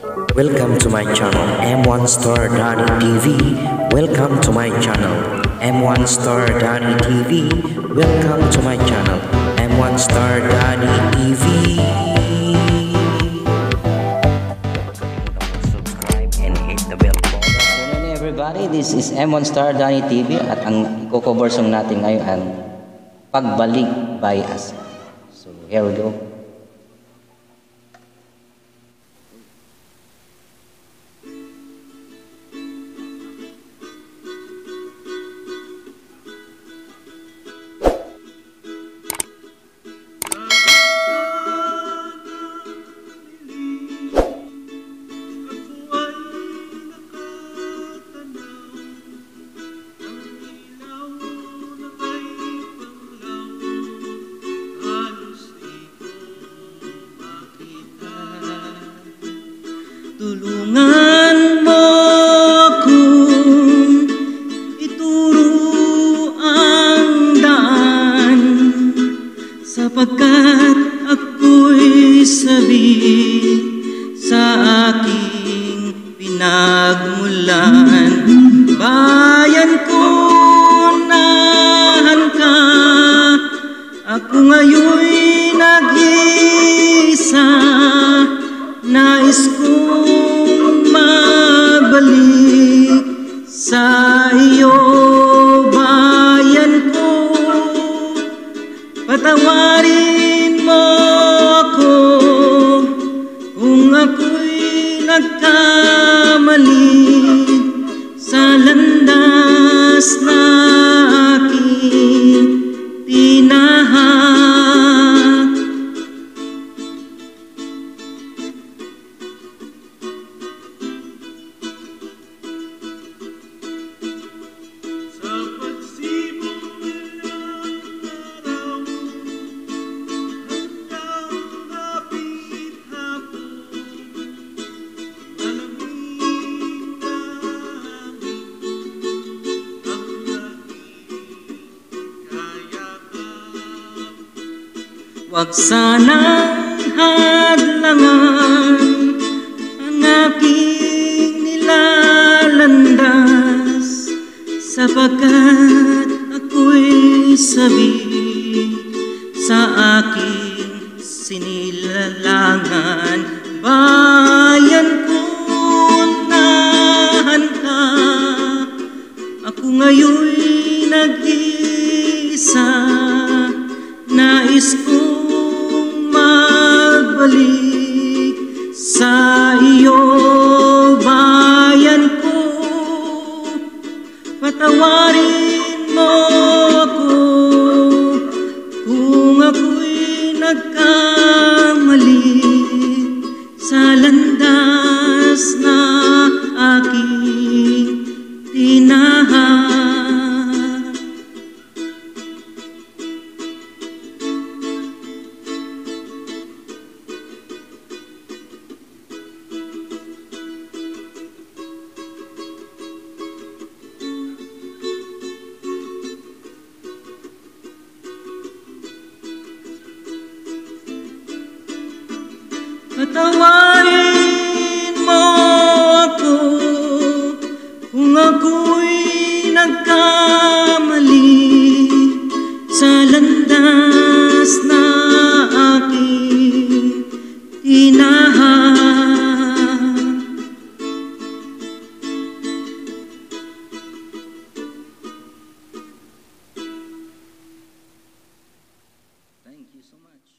Welcome to my channel M1 Star Danny TV. Welcome to my channel M1 Star Danny TV. Welcome to my channel M1 Star Danny TV. Subscribe and hit the bell button. Hello everybody, this is M1 Star Danny TV at ang i-cover song natin ngayon ang Pagbalik by Asa. So here we go. Tulungan mo akong ituro ang daan, sapagkat ako'y sabi sa aking pinagmulan. Bayan ko, nahan ka, ako ngayon'y nag-iisa. Nais kong mabalik sa iyo, bayan ko. Patawarin mo ako kung ako'y nagkamali sa landas na aking tinahak. Huwag sanang hadlangan ang aking nilalandas, sapagkat ako'y sabi sa aking sinilalangan. Bayan ko, nahan ka, ako ngayon'y nag-iisa. Nais kong magbalik sa iyo, bayan ko. Patawarin mo ako kung ako'y nagkamali sa landas na aking tinahak. Patawarin mo ako kung ako'y nagkamali sa landas na aking tinahak. Thank you so much.